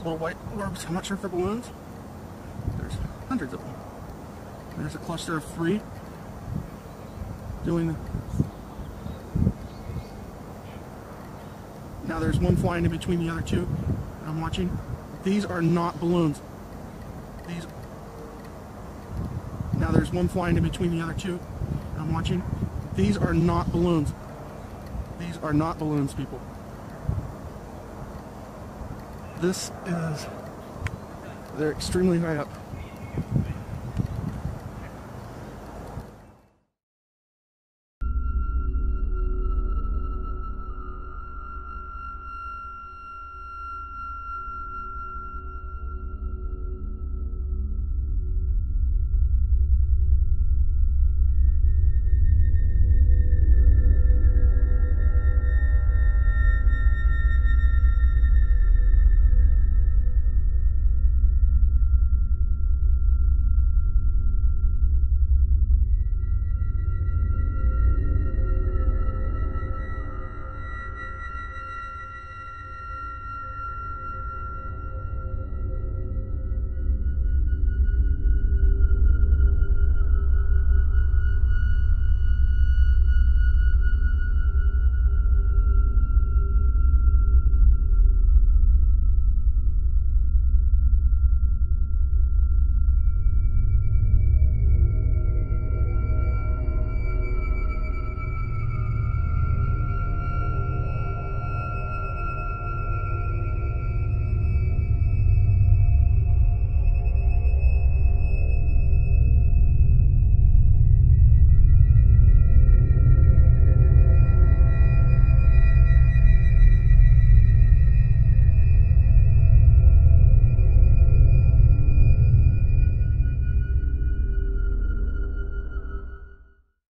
little white orbs. I'm not sure if they're balloons. There's hundreds of them. There's a cluster of 3 doing the... Now there's one flying in between the other 2 that I'm watching. These are not balloons. These... Now there's one flying in between the other 2 that I'm watching. These are not balloons. These are not balloons, people. This is... They're extremely high up.